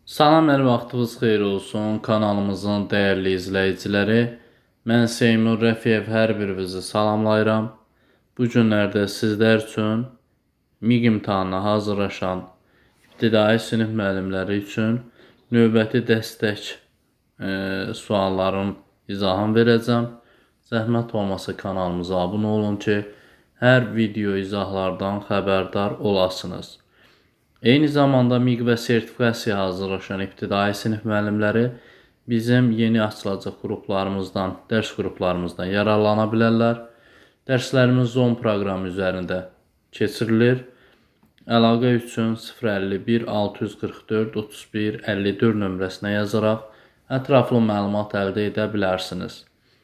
Salam, hər vaxtınız xeyir olsun kanalımızın dəyərli izləyiciləri. Mən Seymur Rəfiyev hər birinizi salamlayıram. Bu günlərdə sizlər üçün MİQ imtahanına hazırlaşan ibtidai sinif müəllimləri üçün növbəti dəstək sualların izahını verəcəm. Zəhmət olmasa kanalımıza abunə olun ki, hər video izahlardan xəbərdar olasınız. Eyni zamanda MİQ və sertifikasiya hazırlaşan ibtidai sinif müəllimləri bizim yeni açılacaq qruplarımızdan, dərs qruplarımızdan yararlana bilərlər. Dərslərimiz Zoom proqramı üzərində keçirilir. Əlaqə üçün 051 644 31 54 nömrəsinə yazaraq ətraflı məlumat əldə edə bilərsiniz.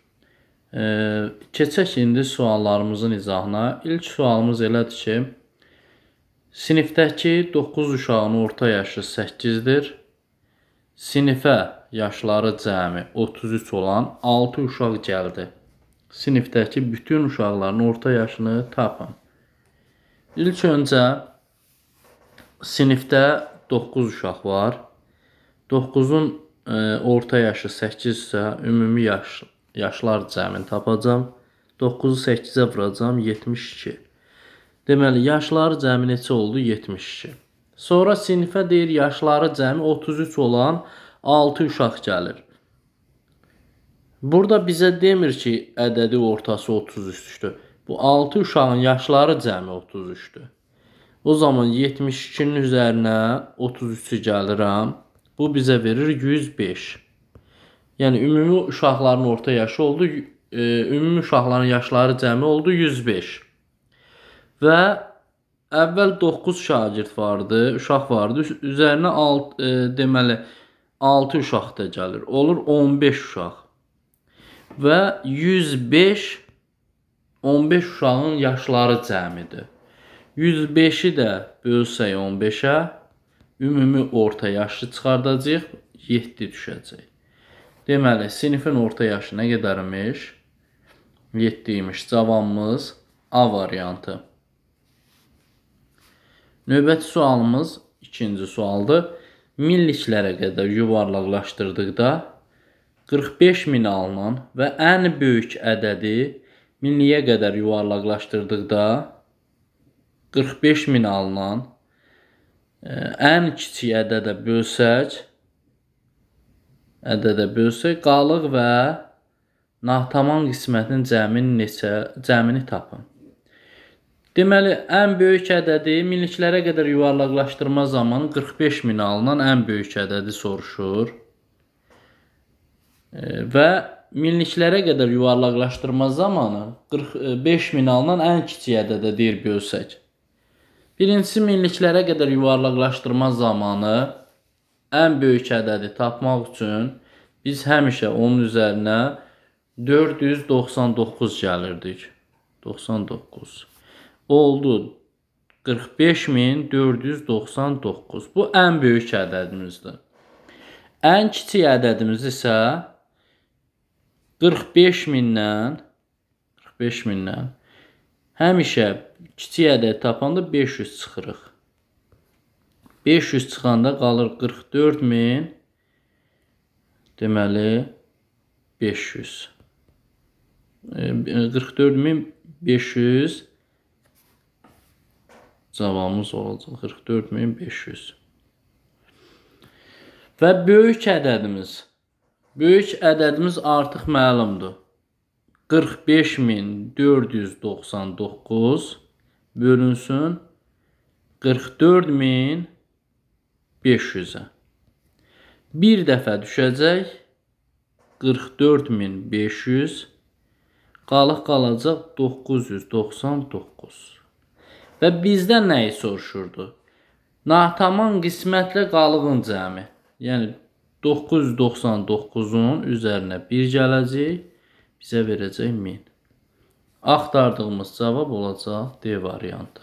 Keçək indi suallarımızın izahına. İlk sualımız elədir ki, sinifdəki 9 uşağın orta yaşı 8-dir. Sinifə yaşları cəmi 33 olan 6 uşaq gəldi. Sinifdəki bütün uşaqların orta yaşını tapın. İlk öncə sinifdə 9 uşaq var. 9-un orta yaşı 8 isə ümumi yaşlar cəmini tapacam. 9-u 8-ə vuracam, 72. Deməli, yaşları cəmi neçə oldu? 72. Sonra sinifə deyir, yaşları cəmi 33 olan 6 uşaq gəlir. Burada bizə demir ki, ədədi ortası 33-dür. Bu 6 uşağın yaşları cəmi 33-dür. O zaman 72-nin üzərinə 33-ü gəlirəm. Bu bizə verir 105. Yəni, ümumi uşaqların orta yaşı oldu. Ümumi uşaqların yaşları cəmi oldu 105. Və əvvəl 9 şagird vardı, uşaq vardı. Üzərinə deməli 6 uşaq da gəlir. Olur 15 uşaq. Və 105 15 uşağın yaşları cəmidir. 105-i də bölsək 15-ə, ümumi orta yaşı çıxardacaq, 7 düşəcək. Deməli, sinifin orta yaşı nə qədər imiş? 7 imiş. Cavabımız A variantı. Növbəti sualımız ikinci sualdır. Minliklərə qədər yuvarlaqlaşdırdıqda 45.000 alınan və ən böyük ədədi minliyə qədər yuvarlaqlaşdırdıqda 45.000 alınan ən kiçik ədədə bölsək qalıq və nahtaman qismətinin cəmini tapın. Deməli, ən böyük ədədi minliklərə qədər yuvarlaqlaşdırma zamanı 45.000 alınan ən böyük ədədi soruşur. Və minliklərə qədər yuvarlaqlaşdırma zamanı 45.000 alınan ən kiçik ədədə deyir bölsək. Birincisi, minliklərə qədər yuvarlaqlaşdırma zamanı ən böyük ədədi tapmaq üçün biz həmişə onun üzərinə 499 gəlirdik. 99. Oldu 45.499. Bu ən böyük ədədimizdir. Ən kiçik ədədimiz isə 45.000-dən həmişə kiçik ədəd tapanda 500 çıxırıq. 500 çıxanda qalır 44.000, deməli 500. 44.500 cavabımız olacaq 44.500. Və böyük ədədimiz artıq məlumdur. 45.499 bölünsün 44.500-ə. Bir dəfə düşəcək 44.500, qalıq qalacaq 999. Və bizdən nəyi soruşurdu? Nahtaman qismətlə qalığın cəmi. Yəni 999-un üzərinə 1 gələcək, bizə verəcək 1000. Axtardığımız cavab olacaq D variantı.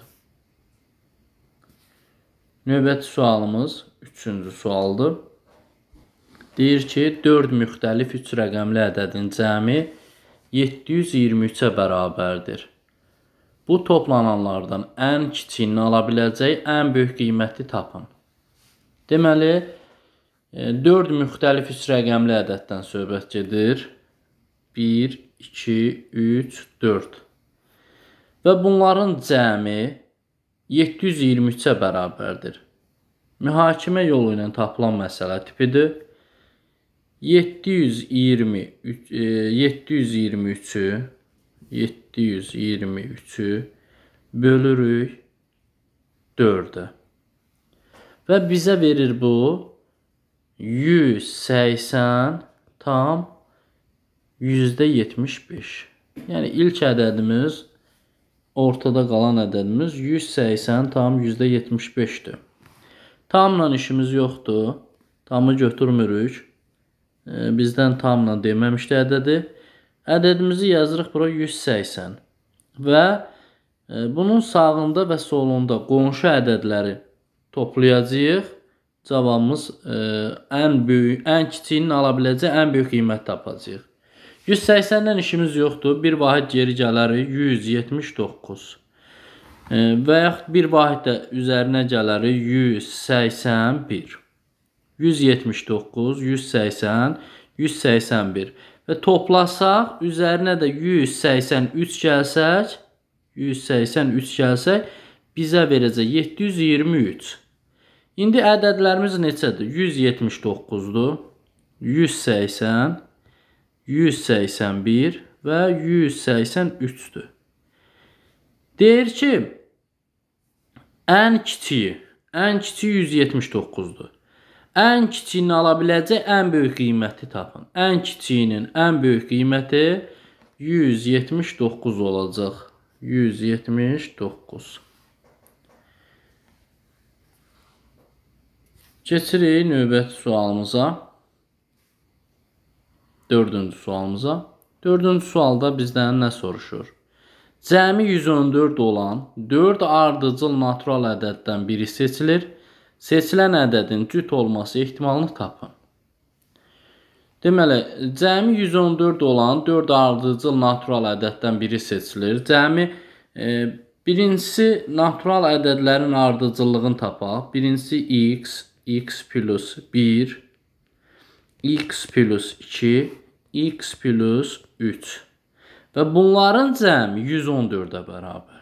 Növbəti sualımız 3-cü sualdır. Deyir ki, 4 müxtəlif 3 rəqəmli ədədin cəmi 723-ə bərabərdir. Bu toplananlardan ən kiçiyini ala biləcək, ən böyük qiyməti tapın. Deməli, 4 müxtəlif üç rəqəmli ədəddən söhbət gedir. 1, 2, 3, 4. Və bunların cəmi 723-ə bərabərdir. Mühakimə yolu ilə tapılan məsələ tipidir. 723'ü bölürük 4'ə. Və bizə verir bu 180 tam %75. Yəni ilk ədədimiz, ortada qalan ədədimiz 180 tam %75'dir. Tamla işimiz yoxdur. Tamı götürmürük. Bizdən tamla deməmişdi ədədi. Ədədimizi yazırıq bura 180. Və bunun sağında və solunda qonşu ədədləri toplayacağıq. Cavabımız ən kiçiyinin ala biləcəyi ən böyük qiymət tapacağıq. 180-dən işimiz yoxdur. Bir vahid geri gələrik 179. Və yaxud bir vahid də üzərinə gələrik 181. 179, 180, 181 və toplasaq, üzərinə də 183 gəlsək, bizə verəcək 723. İndi ədədlərimiz neçədir? 179-dur, 180, 181 və 183-dür. Deyir ki, ən kiçiyi 179-dur. Ən kiçiyini ala biləcək ən böyük qiyməti tapın. Ən kiçiyinin ən böyük qiyməti 179 olacaq. 179. Keçirik növbəti sualımıza. Dördüncü sualımıza. Dördüncü sualda bizdən nə soruşur? Cəmi 114 olan 4 ardıcıl natural ədəddən biri seçilir. Seçilən ədədin cüt olması ehtimalını tapın. Deməli, cəmi 114 olan 4 ardıcıl natural ədəddən biri seçilir. Cəmi birincisi natural ədədlərin ardıcıllığını tapaq. Birincisi x plus 1, x plus 2, x plus 3. Və bunların cəmi 114-ə bərabərdir.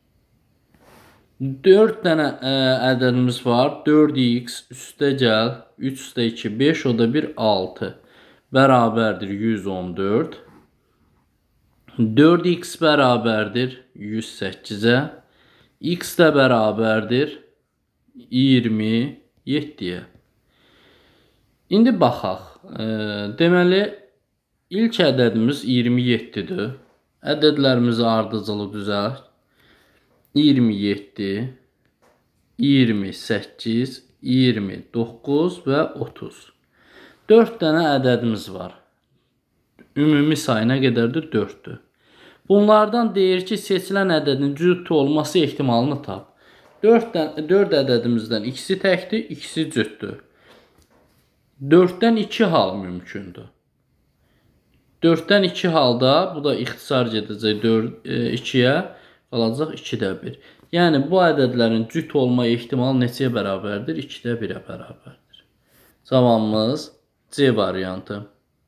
4 dənə ədədimiz var. 4x üstə gəl, 3 üstə 2, 5, o da 1, 6. Bərabərdir 114. 4x bərabərdir 108-ə. X də bərabərdir 27-yə. İndi baxaq. Deməli, ilk ədədimiz 27-dir. Ədədlərimizi ardıcılı düzəlt. 27, 28, 29 və 30. 4 dənə ədədimiz var. Ümumi sayı nə qədərdir? 4-dür. Bunlardan deyir ki, seçilən ədədin cüt olması ehtimalını tap. 4 ədədimizdən ikisi təkdir, ikisi cütdür. 4-dən 2 hal mümkündür. 4-dən 2 halda, bu da ixtisar gedəcək 2-yə. Qalacaq 2-də 1. Yəni, bu ədədlərin cüt olma ehtimalı neçəyə bərabərdir? 2-də 1-ə bərabərdir. Cavabımız C variantı.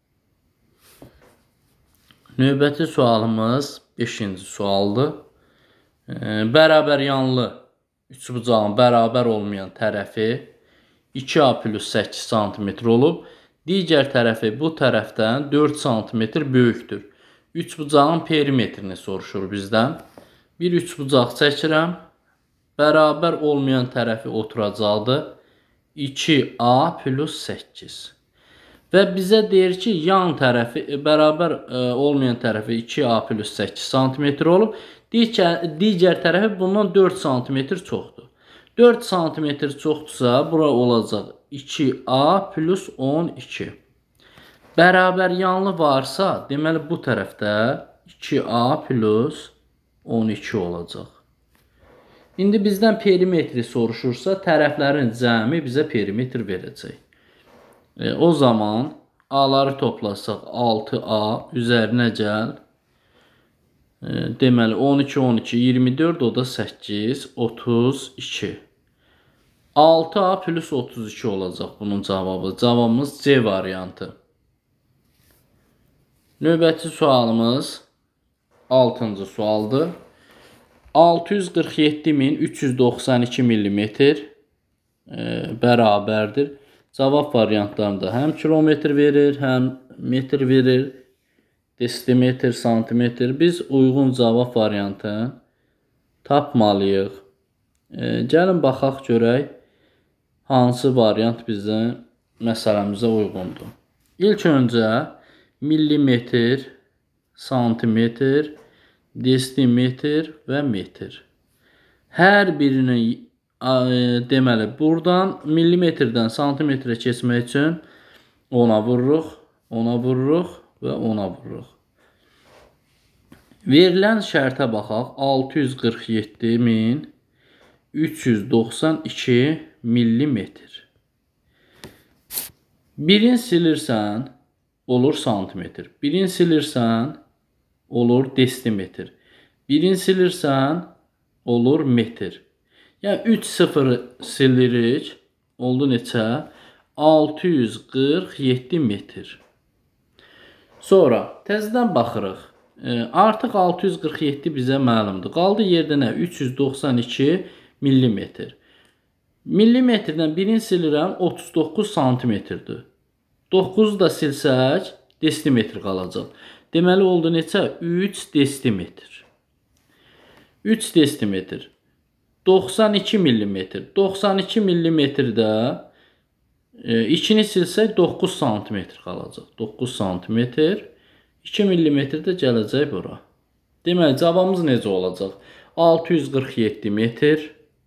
Növbəti sualımız 5-ci sualdır. Bərabər yanlı üçbucağın bərabər olmayan tərəfi 2A plus 8 cm olub. Digər tərəfi bu tərəfdən 4 cm böyükdür. Üçbucağın perimetrini soruşur bizdən. Bir üçbucaq çəkirəm. Bərabər olmayan tərəfi oturacaqdır. 2A plus 8. Və bizə deyir ki, yan tərəfi, bərabər olmayan tərəfi 2A plus 8 cm olub. Digər tərəfi bundan 4 cm çoxdur. 4 cm çoxdursa, bura olacaq 2A plus 12. Bərabər yanlı varsa, deməli bu tərəfdə 2A plus 12 olacaq. İndi bizdən perimetri soruşursa, tərəflərin cəmi bizə perimetr verəcək. O zaman A-ları toplasaq 6A üzərinə gəl. Deməli 12, 12, 24, o da 8, 32. 6A plus 32 olacaq bunun cavabı. Cavabımız C variantı. Növbəti sualımız 6-cı sualdır. 647.392 millimetr bərabərdir. Cavab variantlarında həm kilometr verir, həm metr verir, desimetr, santimetr. Biz uyğun cavab variantını tapmalıyıq. Gəlin baxaq görək hansı variant bizim məsələmizə uyğundur. İlk öncə millimetr, santimetr, desimetr və metr. Hər birini deməli buradan millimetrdən santimetrə keçmək üçün ona vururuq, ona vururuq və ona vururuq. Verilən şərtə baxaq. 647.392 millimetr. Birini silirsən, olur santimetr. Birini silirsən, olur desimetr. Birini silirsən, olur metr. Yəni 3 sıfırı silirik. Oldu neçə? 647 metr. Sonra təzədən baxırıq. Artıq 647 bizə məlumdur. Qaldı yerdə nə? 392 millimetr. Millimetrdən birini silirəm, 39 santimetrdir. 9'u da silsək, desimetr qalacaq. Deməli oldu neçə? 3 desimetr. 3 desimetr. 92 millimetr. 92 millimetrdə 2'ni silsək 9 santimetr qalacaq. 9 santimetr. 2 millimetrdə gələcək bura. Deməli cavabımız necə olacaq? 647 metr.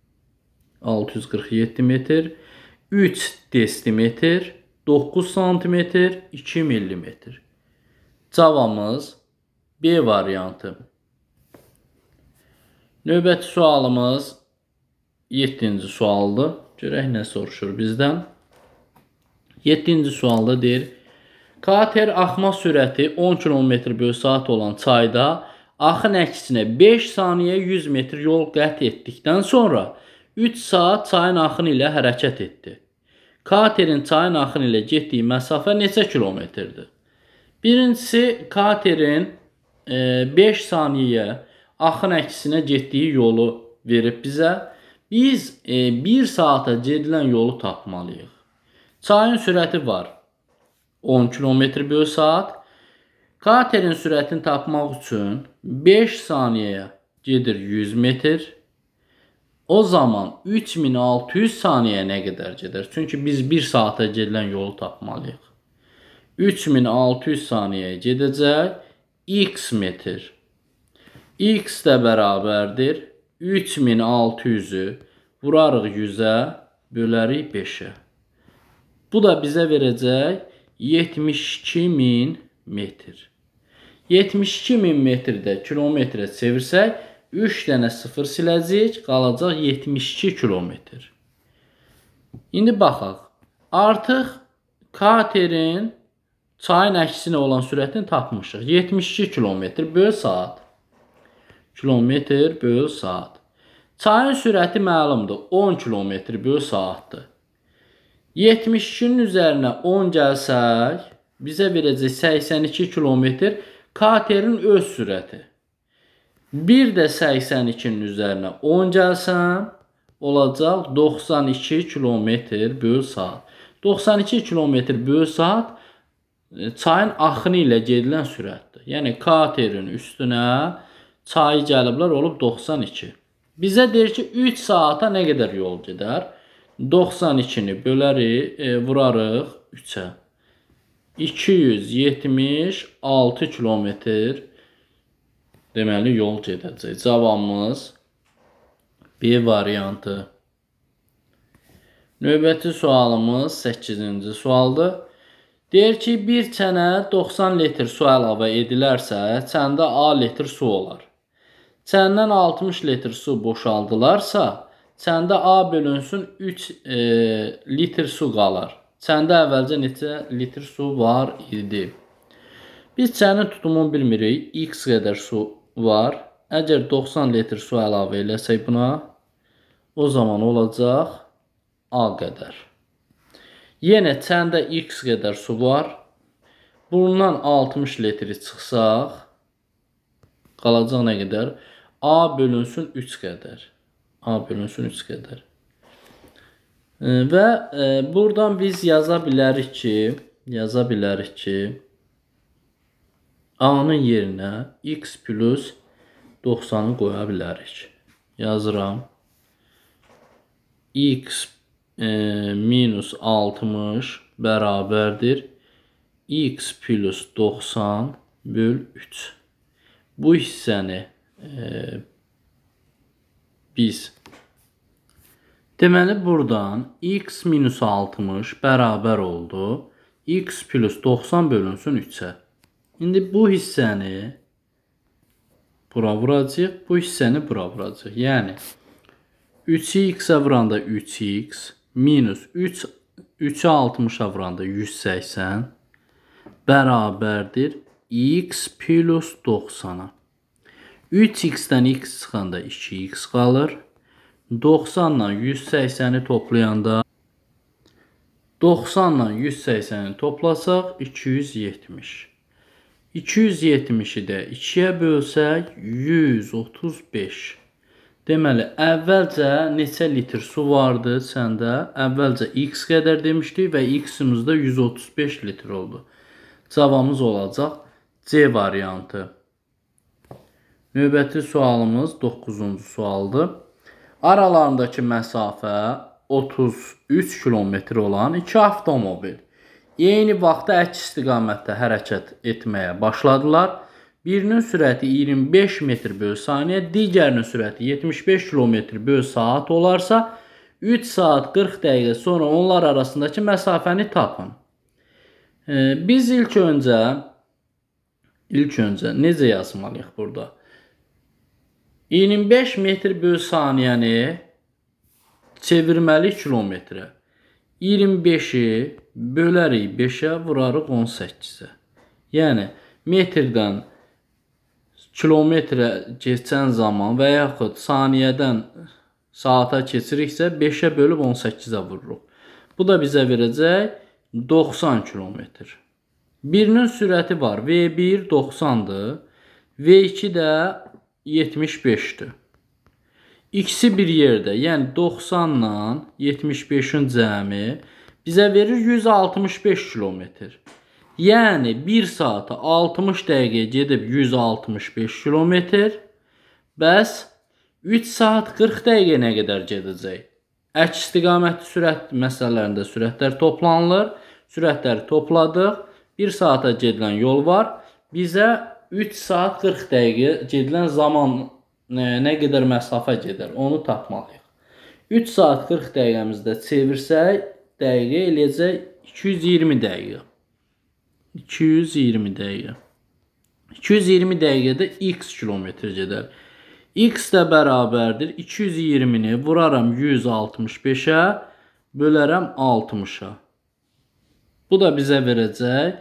647 metr. 3 desimetr. 9 santimetr. 2 millimetr. Cavabımız B variantı. Növbəti sualımız 7-ci sualdır. Görək nə soruşur bizdən. 7-ci sualda deyir. Kater axma sürəti 10 km/saat olan çayda axın əksinə 5 saniyə 100 metr yol qət etdikdən sonra 3 saat çayın axını ilə hərəkət etdi. Katerin çayın axını ilə getdiyi məsafə neçə kilometrdir? Birincisi, katerin 5 saniyə axın əksinə getdiyi yolu verib bizə. Biz 1 saata gedilən yolu tapmalıyıq. Çayın sürəti var 10 km/saat. Katerin sürətini tapmaq üçün 5 saniyəyə gedir 100 metr. O zaman 3600 saniyəyə nə qədər gedər? Çünki biz 1 saata gedilən yolu tapmalıyıq. 3600 saniyəyə gedəcək x metr. X də bərabərdir 3600'ü vurarıq 100'ə, bölərik 5'ə. Bu da bizə verəcək 72.000 metr. 72.000 metrdə kilometrə çevirsək 3 dənə 0 siləcəyik, qalacaq 72 kilometr. İndi baxaq. Artıq katerin çayın əksinə olan sürətini tapmışıq. 72 kilometr böl saat. Kilometr böl saat. Çayın sürəti məlumdur. 10 kilometr böl saatdır. 72'nin üzərinə 10 gəlsək, bizə verəcək 82 kilometr katerin öz sürəti. Bir də 82'nin üzərinə 10 gəlsəm, olacaq 92 kilometr böl saat. 92 kilometr böl saat çayın axını ilə gedilən sürətdir. Yəni katerin üstünə çayı gəliblər, olub 92. Bizə deyir ki 3 saata nə qədər yol gedər? 92'ni bölərik, vurarıq 3'ə. 276 kilometr deməli yol gedəcək. Cavabımız B variantı. Növbəti sualımız 8-ci sualdır. Deyir ki, bir çənə 90 litr su əlavə edilərsə, çəndə A litr su olar. Çəndən 60 litr su boşaldılarsa, çəndə A bölünsün 3 litr su qalar. Çəndə əvvəlcə neçə litr su var idi? Biz çənin tutumunu bilmirik. X qədər su var. Əgər 90 litr su əlavə eləsək buna, o zaman olacaq A qədər. Yenə çəndə x qədər su var. Bundan 60 litri çıxsaq, qalacaq nə qədər? A bölünsün 3 qədər. A bölünsün 3 qədər. Və buradan biz yaza bilərik ki, A-nın yerinə x plus 90'ı qoya bilərik. Yazıram. X minus 60 bərabərdir. X plus 90 böl 3. Bu hissəni biz deməli buradan x minus 60 bərabər oldu. X plus 90 bölünsün 3'ə. İndi bu hissəni bura vuracaq, bu hissəni bura vuracaq. Yəni 3'ü x-ə vuranda 3x minus 3'ü 60'a vuranda 180 bərabərdir x plus 90'a. 3x-dən x çıxanda 2x qalır. 90'la 180'i toplayanda 90'la 180'i toplasaq 270. 270'i də 2'yə bölsək 135. Deməli, əvvəlcə neçə litr su vardı səndə? Əvvəlcə x qədər demişdik və x-imiz də 135 litr oldu. Cavabımız olacaq C variantı. Növbəti sualımız 9-cu sualdır. Aralarındakı məsafə 33 kilometr olan iki avtomobil eyni vaxtda əks istiqamətdə hərəkət etməyə başladılar. Birinin sürəti 25 metr böl saniyə, digərinin sürəti 75 kilometr böl saat olarsa, 3 saat 40 dəqiqə sonra onlar arasındakı məsafəni tapın. Biz ilk öncə necə yazmalıyıq burada? 25 metr böl saniyəni çevirməli kilometrə. 25'i bölərik 5'ə, vurarıq 18'ə. Yəni, metrdən kilometrə keçən zaman və yaxud saniyədən saata keçiriksə 5'ə bölüb 18'ə vururuq. Bu da bizə verəcək 90 kilometr. Birinin sürəti var. V1 90'dır. V2 də 75'dir. İkisi bir yerdə, yəni 90 ilə 75'in cəmi bizə verir 165 kilometr. Yəni 1 saata 60 dəqiqə gedib 165 kilometr. Bəs 3 saat 40 dəqiqə nə qədər gedəcək? Əks istiqamətli sürət məsələlərində sürətlər toplanılır. Sürətləri topladıq. 1 saata gedilən yol var. Bizə 3 saat 40 dəqiqə gedilən zaman nə qədər məsafə gedər, onu tapmalıyıq. 3 saat 40 dəqiqəmizdə çevirsək, dəqiqə eləyəcək 220 dəqiqə. 220 dəqiqə. 220 dəqiqədə x kilometr gedər. X də bərabərdir. 220'ni vuraram 165'ə, bölərəm 60'a. Bu da bizə verəcək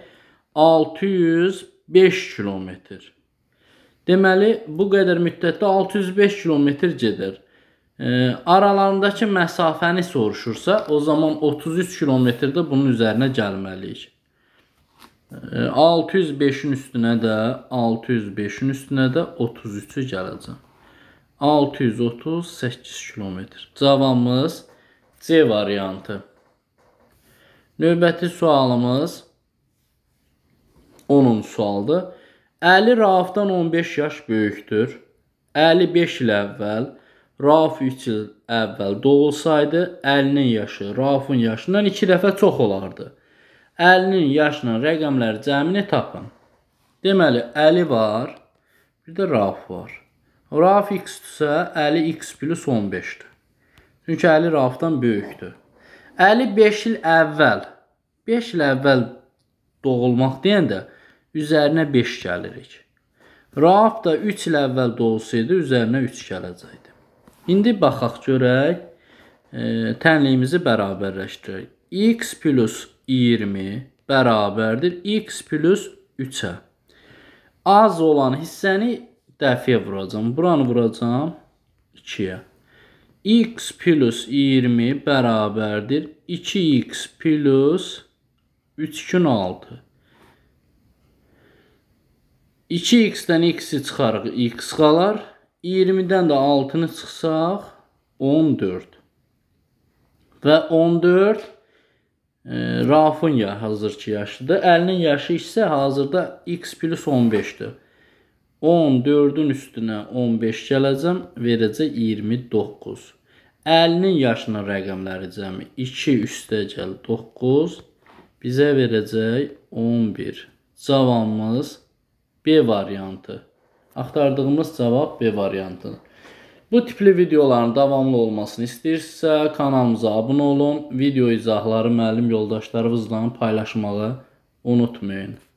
605 kilometr. Deməli, bu qədər müddətdə 605 kilometr gedir. Aralarındakı məsafəni soruşursa, o zaman 33 kilometrdə bunun üzərinə gəlməliyik. 605'in üstünə də 33'ü gələcəm. 638 kilometr. Cavabımız C variantı. Növbəti sualımız 10-cu sualdır. Əli Raufdan 15 yaş böyükdür. Əli 5 il əvvəl, Rauf 3 il əvvəl doğulsaydı, Əlinin yaşı Raufun yaşından 2 dəfə çox olardı. Əlinin yaşının rəqəmləri cəmini tapın. Deməli, Əli var, bir də Rauf var. Rauf x-dirsə, Əli x plus 15'dir. Çünki Əli Raufdan böyükdür. Əli 5 il əvvəl doğulmaq deyəndə üzərinə 5 gəlirik. Rauf da 3 il əvvəl doğulsaydı, üzərinə 3 gələcəkdi. İndi baxaq görək, tənliyimizi bərabərləşdirək. X plus 20 bərabərdir x plus 3'ə. Az olan hissəni dəfiyə vuracam. Buranı vuracam 2'yə. x plus 20 bərabərdir 2x plus 3 kün 6. 2x-dən x-i çıxarıq, x qalar. 20-dən də 6-nı çıxsaq 14. Və 14 Rafın hazırki yaşıdır. Əlinin yaşı isə hazırda x plus 15-dir. 14-ün üstünə 15 gələcəm, verəcək 29. Əlinin yaşının rəqəmləri cəmi 2 üstəgəl 9 bizə verəcək 11. Cavabımız B variantı. Axtardığımız cavab B variantıdır. Bu tipli videoların davamlı olmasını istəyirsə kanalımıza abunə olun. Video izahları müəllim yoldaşlarınızla paylaşmağı unutmayın.